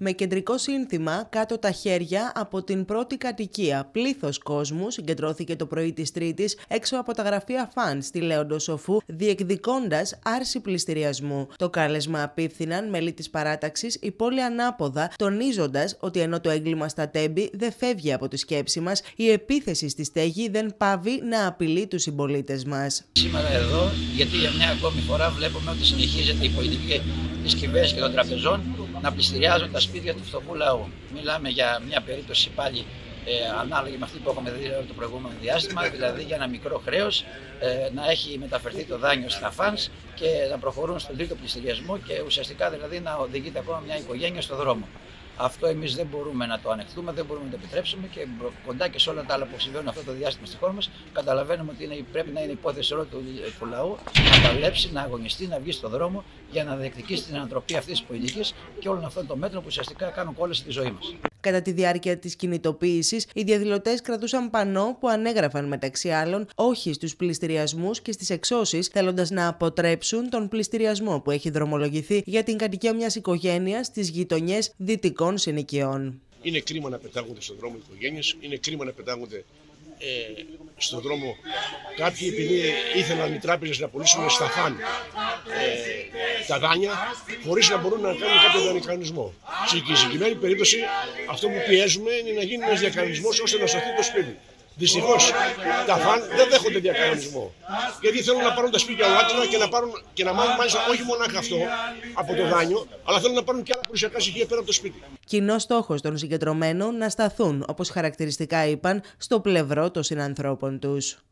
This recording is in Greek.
Με κεντρικό σύνθημα «Κάτω τα χέρια» από την πρώτη κατοικία, πλήθος κόσμου συγκεντρώθηκε το πρωί της Τρίτης έξω από τα γραφεία Φαν στη Λέοντο Σοφού, διεκδικώντας άρση πληστηριασμού. Το κάλεσμα απίφθηναν μέλη της παράταξης η πόλη ανάποδα, τονίζοντας ότι ενώ το έγκλημα στα Τέμπη δεν φεύγει από τη σκέψη μας, η επίθεση στη στέγη δεν πάβει να απειλεί τους συμπολίτες μας. Σήμερα εδώ, γιατί για μια ακόμη φορά βλέπουμε ότι συνεχίζεται η πολιτική της κυβέρνησης και των τραπεζών να πληστηριάζουν τα σπίτια του φτωχού λαού. Μιλάμε για μια περίπτωση πάλι ανάλογη με αυτή που έχουμε δει το προηγούμενο διάστημα, δηλαδή για ένα μικρό χρέος να έχει μεταφερθεί το δάνειο στα φανς και να προχωρούν στον τρίτο πληστηριασμό και ουσιαστικά δηλαδή να οδηγείται ακόμα μια οικογένεια στο δρόμο. Αυτό εμείς δεν μπορούμε να το ανεχτούμε, δεν μπορούμε να το επιτρέψουμε και κοντά και σε όλα τα άλλα που συμβαίνουν αυτό το διάστημα στη χώρα μας, καταλαβαίνουμε ότι πρέπει να είναι υπόθεση όλου του λαού να παλέψει, να αγωνιστεί, να βγει στον δρόμο για να διεκδικήσει την ανατροπή αυτής της πολιτικής και όλων αυτών των μέτρων που ουσιαστικά κάνουν κόλαση τη ζωή μας. Κατά τη διάρκεια της κινητοποίησης, οι διαδηλωτές κρατούσαν πανό που ανέγραφαν μεταξύ άλλων όχι στους πληστηριασμούς και στις εξώσεις, θέλοντας να αποτρέψουν τον πληστηριασμό που έχει δρομολογηθεί για την κατοικία μιας οικογένειας στις γειτονιές δυτικών συνοικιών. Είναι κρίμα να πετάγονται στον δρόμο οι οικογένειες, είναι κρίμα να πετάγονται στον δρόμο κάποιοι επειδή ήθελαν οι τράπεζες να πουλήσουν στα φαν τα δάνεια χωρίς να μπορούν να κάνουν κάποιο δανεικανισμό. Στη συγκεκριμένη περίπτωση αυτό που πιέζουμε είναι να γίνει ένας διακανονισμός ώστε να σωθεί το σπίτι. Δυστυχώς τα φαν δεν δέχονται διακανονισμό. Γιατί θέλουν να πάρουν τα σπίτια ολάτινα και να μάθουν μάλιστα όχι μονάχα αυτό από το δάνειο, αλλά θέλουν να πάρουν και άλλα περιουσιακά στοιχεία πέρα από το σπίτι. Κοινός στόχος των συγκεντρωμένων να σταθούν, όπως χαρακτηριστικά είπαν, στο πλευρό των συνανθρώπων τους.